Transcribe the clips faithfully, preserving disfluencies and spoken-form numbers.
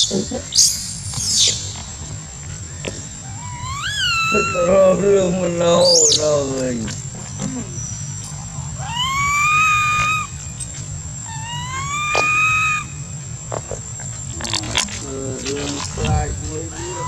Rương mình đâu rồi rương lại với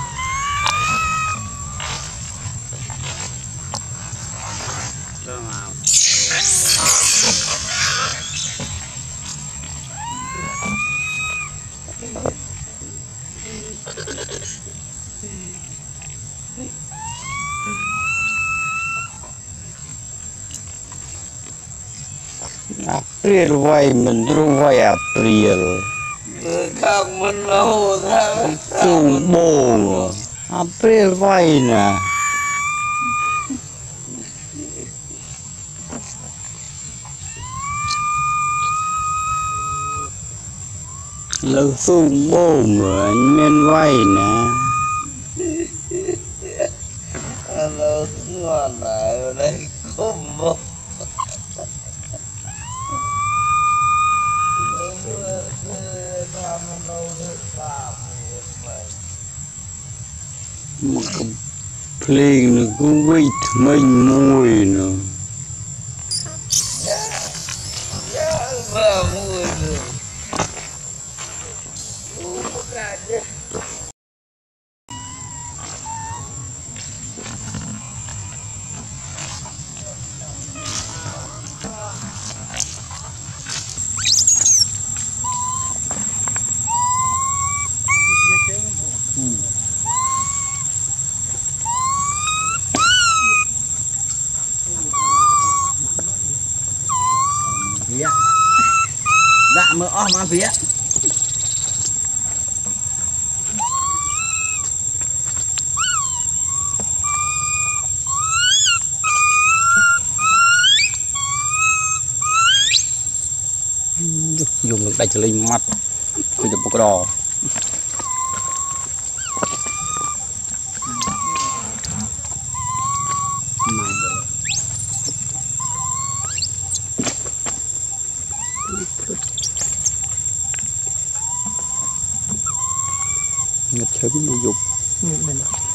April vay mình ru vay April không mình lâu tháng sung bồ April vay nè lâu sung bồ mà anh men vay nè lâu ngon lại ở đây không bồ mà cái plane nó cũng vít mình mùi nữa phía dạ mơ om ăn phía dùng được đánh lên mặt thì được một cái đò ngất chấm dục